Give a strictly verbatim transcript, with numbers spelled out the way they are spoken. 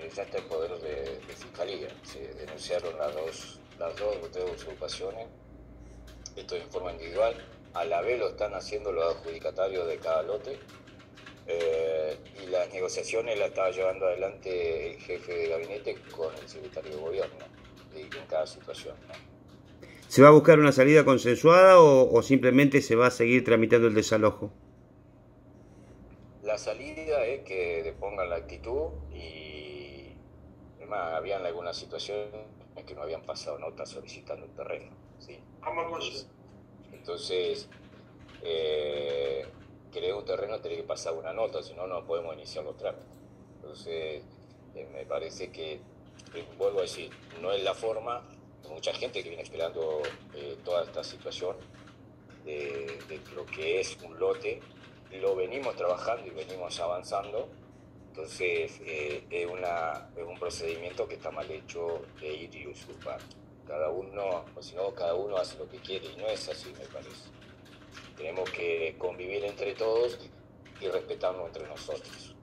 eh, ya está en poder de, de fiscalía. Se denunciaron las dos, las dos o tres usurpaciones, esto en forma individual. A la vez lo están haciendo los adjudicatarios de cada lote. Eh, y las negociaciones las estaba llevando adelante el jefe de gabinete con el secretario de gobierno, de, en cada situación, ¿no? ¿Se va a buscar una salida consensuada o, o simplemente se va a seguir tramitando el desalojo? La salida es que depongan la actitud y, además, habían algunas situaciones en que no habían pasado notas solicitando un terreno, ¿sí? Entonces, entonces eh, querer un terreno tiene que pasar una nota, si no, no podemos iniciar los trámites. Entonces, eh, me parece que, eh, vuelvo a decir, no es la forma. Hay mucha gente que viene esperando eh, toda esta situación de, de lo que es un lote. Lo venimos trabajando y venimos avanzando. Entonces, eh, es, una, es un procedimiento que está mal hecho de ir y usurpar. Cada uno, o si no, cada uno hace lo que quiere y no es así, me parece. Tenemos que convivir entre todos y respetarnos entre nosotros.